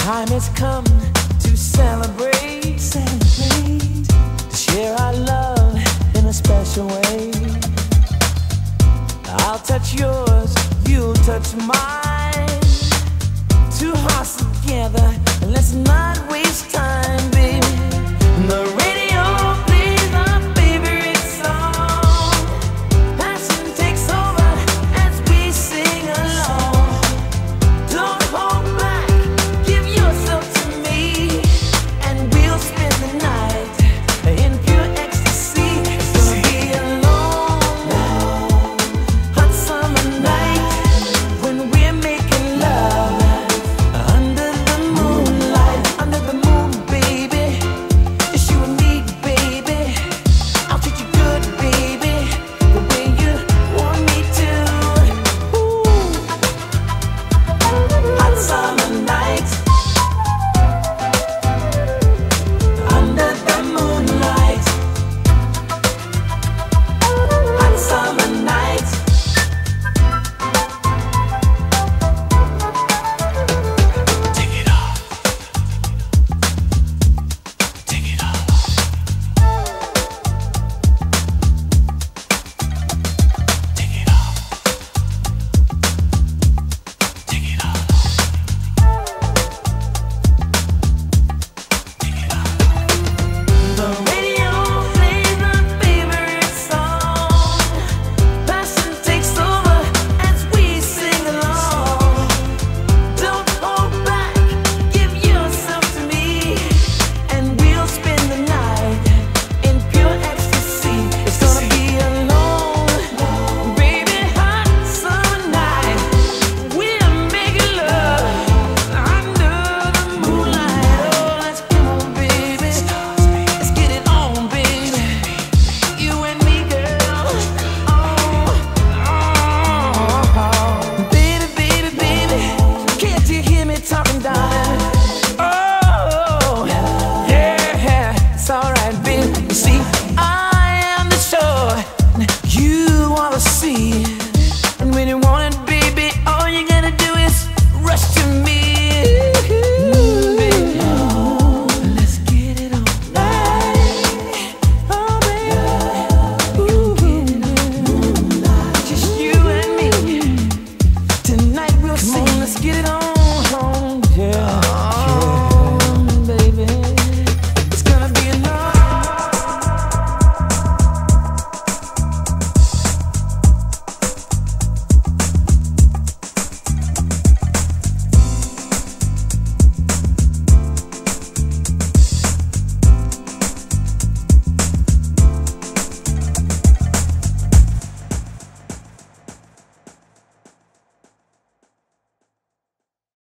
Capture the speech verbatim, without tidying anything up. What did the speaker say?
time has come to celebrate, celebrate, to share our love in a special way. I'll touch yours, you'll touch mine. Two hearts together, and let's not waste time, baby. The radio plays our favorite song. Passion takes over as we sing along. Don't hold back, give yourself to me, and we'll spend the night in pure ecstasy. It's gonna be a long, long, hot summer night when we're making love under the moonlight, under the moon, baby. It's you and me, baby. I'll treat you good, baby, the way you want me to. Ooh. Hot summer